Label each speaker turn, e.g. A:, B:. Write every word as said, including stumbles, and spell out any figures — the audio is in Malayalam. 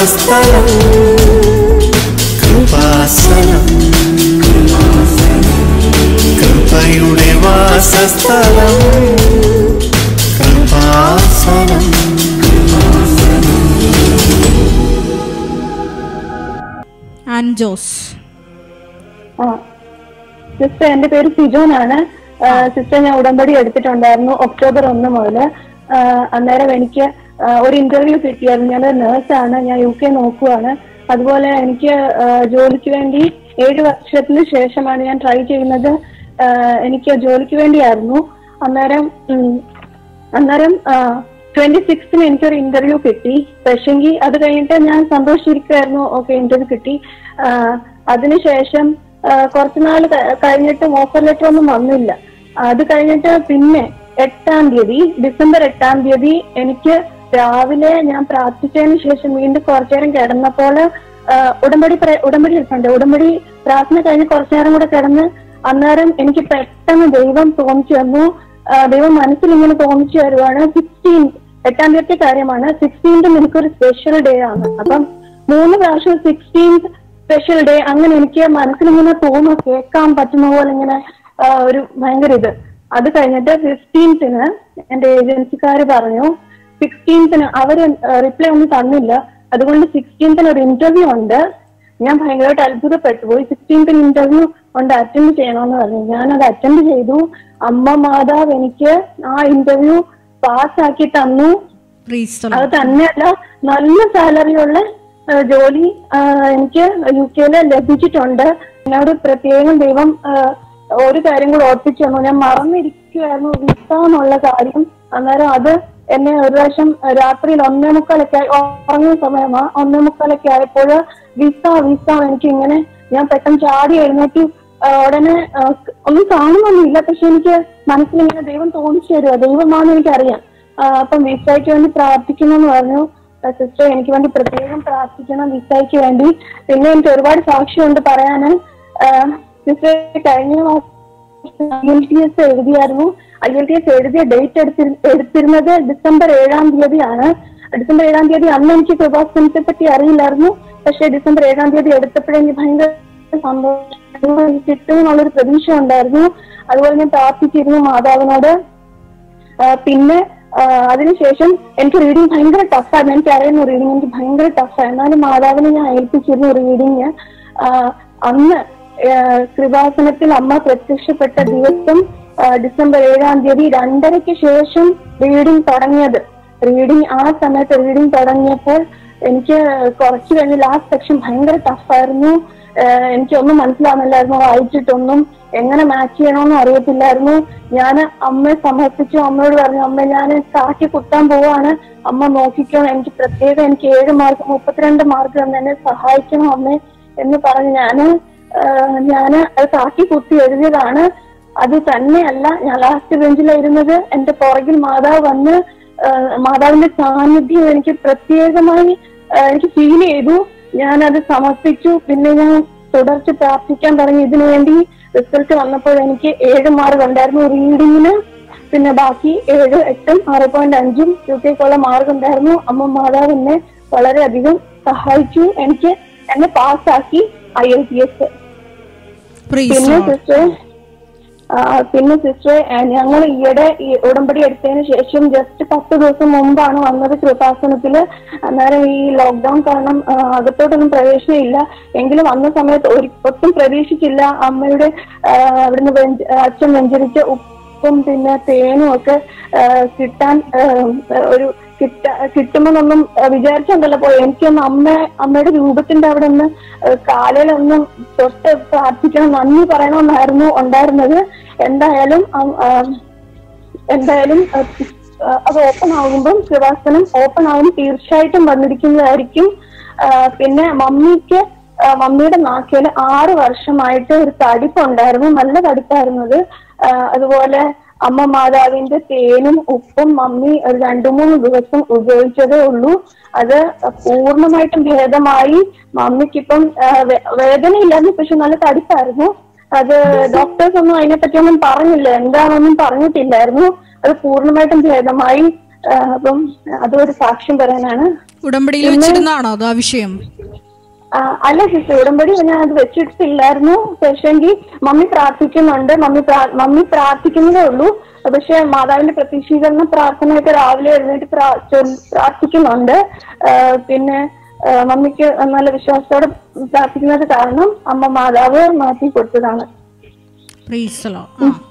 A: വാസസ്ഥലം കൃപാസനം കൃപയുടെ വാസസ്ഥലം കൃപാസനം.
B: ആൻജോസ്.
C: സിസ്റ്റർ, എന്റെ പേര് സിജോനാണ്. സിസ്റ്റർ, ഞാൻ ഉടമ്പടി എടുത്തിട്ടുണ്ടായിരുന്നു ഒക്ടോബർ ഒന്ന് മുതൽ. അന്നേരം എനിക്ക് ഒരു ഇന്റർവ്യൂ കിട്ടിയായിരുന്നു. ഞാനൊരു നേഴ്സാണ്, ഞാൻ യു കെ നോക്കുവാണ്. അതുപോലെ എനിക്ക് ജോലിക്ക് വേണ്ടി ഏഴ് വർഷത്തിന് ശേഷമാണ് ഞാൻ ട്രൈ ചെയ്യുന്നത്. എനിക്ക് ജോലിക്ക് വേണ്ടിയായിരുന്നു. അന്നേരം അന്നേരം ട്വന്റി സിക്സ്തിന് എനിക്കൊരു ഇന്റർവ്യൂ കിട്ടി. പക്ഷെങ്കിൽ അത് കഴിഞ്ഞിട്ട് ഞാൻ സന്തോഷിച്ചിരിക്കുമായിരുന്നു. ഓക്കെ, ഇന്റർവ്യൂ കിട്ടി. അതിനുശേഷം കുറച്ചുനാൾ കഴിഞ്ഞിട്ട് ഓഫർ ലെറ്റർ ഒന്നും വന്നില്ല. അത് കഴിഞ്ഞിട്ട് പിന്നെ എട്ടാം തീയതി ഡിസംബർ എട്ടാം തീയതി എനിക്ക് രാവിലെ ഞാൻ പ്രാർത്ഥിച്ചതിന് ശേഷം വീണ്ടും കുറച്ചു നേരം കിടന്നപ്പോൾ ഉടമ്പടി ഉടമ്പടി എടുക്കണ്ടേ ഉടമ്പടി പ്രാർത്ഥന കഴിഞ്ഞ് കുറച്ചു നേരം കൂടെ കിടന്ന് അന്നേരം എനിക്ക് പെട്ടെന്ന് ദൈവം തോന്നിച്ചു തന്നു. ദൈവം മനസ്സിൽ ഇങ്ങനെ തോന്നിച്ചു തരുവാണ്. സിക്സ്റ്റീൻത് എട്ടാം തീയതി കാര്യമാണ്. സിക്സ്റ്റീൻത് എനിക്കൊരു സ്പെഷ്യൽ ഡേ ആണ്. അപ്പം മൂന്ന് പ്രാവശ്യം സിക്സ്റ്റീൻത് സ്പെഷ്യൽ ഡേ അങ്ങനെ എനിക്ക് മനസ്സിലിങ്ങനെ തോന്നുന്നു, കേൾക്കാൻ പറ്റുന്ന പോലെ ഇങ്ങനെ ഒരു ഭയങ്കര ഇത്. അത് കഴിഞ്ഞിട്ട് ഫിഫ്റ്റീൻത്തിന് എന്റെ ഏജൻസിക്കാര് പറഞ്ഞു, സിക്സ്റ്റീൻത്തിന് അവര് റിപ്ലൈ ഒന്നും തന്നില്ല. അതുകൊണ്ട് സിക്സ്റ്റീൻത്തിന് ഒരു ഇന്റർവ്യൂ ഉണ്ട്. ഞാൻ ഭയങ്കരമായിട്ട് അത്ഭുതപ്പെട്ടു പോയി. സിക്സ്റ്റീൻത്തിന് ഇന്റർവ്യൂ ഉണ്ട്, അറ്റൻഡ് ചെയ്യണമെന്ന് പറഞ്ഞു. ഞാനത് അറ്റൻഡ് ചെയ്തു. അമ്മ മാതാവ് എനിക്ക് ആ ഇന്റർവ്യൂ പാസ്സാക്കി തന്നു. അത് തന്നെയല്ല, നല്ല സാലറിയുള്ള ജോലി എനിക്ക് യു കെയില് ലഭിച്ചിട്ടുണ്ട്. എന്നോട് പ്രത്യേകം ദൈവം ഒരു കാര്യം കൂടെ ഓർപ്പിച്ചു തന്നു. ഞാൻ മറന്നിരിക്കുമായിരുന്നു വിസ എന്നുള്ള കാര്യം. അന്നേരം അത് എന്നെ ഒരു പ്രാവശ്യം രാത്രിയിൽ ഒന്നേ മുക്കാലൊക്കെ ആയി ഉറങ്ങുന്ന സമയമാ ഒന്നേ മുക്കാലൊക്കെ ആയപ്പോൾ വിസ വിസ എനിക്ക് ഇങ്ങനെ ഞാൻ പെട്ടെന്ന് ചാടി എഴുന്നേറ്റ് ഉടനെ ഒന്നും കാണുന്നൊന്നുമില്ല. പക്ഷെ എനിക്ക് മനസ്സിലിങ്ങനെ ദൈവം തോന്നിച്ചു തരുക, ദൈവമാണെന്ന് എനിക്കറിയാം. അപ്പം വിസയ്ക്ക് വേണ്ടി പ്രാർത്ഥിക്കണമെന്ന് പറഞ്ഞു. സിസ്റ്റർ, എനിക്ക് വേണ്ടി പ്രത്യേകം പ്രാർത്ഥിക്കണം വിസയ്ക്ക് വേണ്ടി. പിന്നെ എനിക്ക് ഒരുപാട് സാക്ഷ്യമുണ്ട് പറയാന്. സിസ്റ്റർ, കഴിഞ്ഞ മാസം ഐ എൽ ടി എസ് എഴുതിയായിരുന്നു. ഐ എൽ ടി എസ് എഴുതിയ ഡേറ്റ് എടുത്തി എടുത്തിരുന്നത് ഡിസംബർ ഏഴാം തീയതിയാണ്. ഡിസംബർ ഏഴാം തീയതി അന്ന് എനിക്ക് കൃപാസനത്തെ പറ്റി അറിയില്ലായിരുന്നു. പക്ഷെ ഡിസംബർ ഏഴാം തീയതി എടുത്തപ്പോഴെനിക്ക് ഭയങ്കര സന്തോഷം കിട്ടും എന്നുള്ളൊരു പ്രതീക്ഷ ഉണ്ടായിരുന്നു. അതുപോലെ ഞാൻ പ്രാർത്ഥിച്ചിരുന്നു മാതാവിനോട്. പിന്നെ അതിനുശേഷം എനിക്ക് റീഡിങ് ഭയങ്കര ടഫായിരുന്നു. എനിക്ക് അറിയുന്നു റീഡിങ് എനിക്ക് ഭയങ്കര ടഫാണ്. എന്നാലും മാതാവിനെ ഞാൻ ഏൽപ്പിച്ചിരുന്നു റീഡിങ്. അന്ന് കൃപാസനത്തിൽ അമ്മ പ്രത്യക്ഷപ്പെട്ട ദിവസം ഡിസംബർ ഏഴാം തീയതി രണ്ടരയ്ക്ക് ശേഷം റീഡിങ് തുടങ്ങിയത്. റീഡിങ് ആ സമയത്ത് റീഡിങ് തുടങ്ങിയപ്പോൾ എനിക്ക് കുറച്ച് കഴിഞ്ഞ് ലാസ്റ്റ് സെക്ഷൻ ഭയങ്കര ടഫായിരുന്നു. എനിക്കൊന്നും മനസ്സിലാവുന്നില്ലായിരുന്നു, വായിച്ചിട്ടൊന്നും എങ്ങനെ മാച്ച് ചെയ്യണമെന്നും അറിയത്തില്ലായിരുന്നു. ഞാൻ അമ്മയെ സമർപ്പിച്ചു. അമ്മയോട് പറഞ്ഞു, അമ്മ ഞാൻ കാക്കി കുത്താൻ പോവാണ്, അമ്മ നോക്കിക്കോ, എനിക്ക് പ്രത്യേകം എനിക്ക് ഏഴ് മാർക്ക് മുപ്പത്തിരണ്ട് മാർക്ക് തന്നെ എന്നെ സഹായിക്കണം അമ്മ എന്ന് പറഞ്ഞ് ഞാന് ഞാന് അത് കാക്കി കുത്തി എഴുതിയതാണ്. അത് തന്നെയല്ല, ഞാൻ ലാസ്റ്റ് ബെഞ്ചിലായിരുന്നത്. എന്റെ പുറകിൽ മാതാവ് വന്ന് മാതാവിന്റെ സാന്നിധ്യം എനിക്ക് പ്രത്യേകമായി എനിക്ക് ഫീൽ ചെയ്തു. ഞാനത് സമർപ്പിച്ചു. പിന്നെ ഞാൻ തുടർച്ച് പ്രാർത്ഥിക്കാൻ തുടങ്ങി ഇതിനു വേണ്ടി. റിസൾട്ട് വന്നപ്പോൾ എനിക്ക് ഏഴ് മാർക്ക് ഉണ്ടായിരുന്നു റീഡിങ്ങിന്. പിന്നെ ബാക്കി ഏഴ് എട്ടും ആറ് പോയിന്റ് അഞ്ചും യു കെക്കുള്ള മാർക്ക് ഉണ്ടായിരുന്നു. അമ്മ മാതാവ് എന്നെ വളരെയധികം സഹായിച്ചു. എനിക്ക് എന്നെ പാസ്സാക്കി ഐ എൽ ടി എസ്. പിന്നെ സിസ്റ്റർ പിന്നെ സിസ്റ്റർ ഞങ്ങൾ ഈയിടെ ഈ ഉടമ്പടി എടുത്തതിന് ശേഷം ജസ്റ്റ് പത്ത് ദിവസം മുമ്പാണ് വന്നത് കൃപാസനത്തില്. അന്നേരം ഈ ലോക്ക്ഡൌൺ കാരണം അകത്തോട്ടൊന്നും പ്രവേശനമില്ല. എങ്കിലും വന്ന സമയത്ത് ഒരു ഒട്ടും പ്രതീക്ഷിച്ചില്ല അമ്മയുടെ അവിടുന്ന് അച്ഛൻ വെഞ്ചരിച്ച ഉപ്പും പിന്നെ തേനും ഒക്കെ കിട്ടാൻ ഒരു കിട്ട കിട്ടുമെന്നൊന്നും വിചാരിച്ചുണ്ടല്ലോ പോയി. എനിക്കൊന്ന് അമ്മ അമ്മയുടെ രൂപത്തിന്റെ അവിടെ ഒന്ന് കാലിലൊന്നും തൊട്ട് പ്രാർത്ഥിക്കണം, നന്ദി പറയണമെന്നായിരുന്നു ഉണ്ടായിരുന്നത്. എന്തായാലും എന്തായാലും അത് ഓപ്പൺ ആകുമ്പം കൃപാസനം ഓപ്പൺ ആകും തീർച്ചയായിട്ടും വന്നിരിക്കുന്നതായിരിക്കും. പിന്നെ മമ്മിക്ക് മമ്മിയുടെ നാക്കില് ആറ് വർഷമായിട്ട് ഒരു തടിപ്പ് ഉണ്ടായിരുന്നു, നല്ല തടിപ്പായിരുന്നത്. അതുപോലെ അമ്മ മാതാവിന്റെ തേനും ഉപ്പും മമ്മി ഒരു രണ്ടു മൂന്ന് ദിവസം ഉപയോഗിച്ചതേ ഉള്ളൂ. അത് പൂർണ്ണമായിട്ടും ഭേദമായി. മമ്മിക്കിപ്പം വേദനയില്ലായിരുന്നു, പക്ഷെ നല്ല തടിപ്പായിരുന്നു. അത് ഡോക്ടേഴ്സ് ഒന്നും അതിനെപ്പറ്റി ഒന്നും പറഞ്ഞില്ല, എന്താണെന്നൊന്നും പറഞ്ഞിട്ടില്ലായിരുന്നു. അത് പൂർണ്ണമായിട്ടും ഭേദമായി. അപ്പം അതൊരു സാക്ഷ്യം പറയാനാണ്.
B: ഉടമ്പടിയിൽ വെച്ചിരുന്നാണോ അത് ആ വിഷയം?
C: അല്ല സിസ്റ്റർ, ഉടമ്പടി ഞാൻ അത് വെച്ചിട്ടില്ലായിരുന്നു. പക്ഷെങ്കിൽ മമ്മി പ്രാർത്ഥിക്കുന്നുണ്ട്. മമ്മി മമ്മി പ്രാർത്ഥിക്കുന്നതേ ഉള്ളൂ. പക്ഷെ മാതാവിന്റെ പ്രത്യക്ഷീകരണ പ്രാർത്ഥനയൊക്കെ രാവിലെ എഴുന്നേറ്റ് പ്രാർത്ഥിക്കുന്നുണ്ട്. പിന്നെ മമ്മിക്ക് നല്ല വിശ്വാസത്തോടെ പ്രാർത്ഥിക്കുന്നത് കാരണം അമ്മ മാതാവ് മാറ്റി കൊടുത്തതാണ്.
B: Praise the Lord.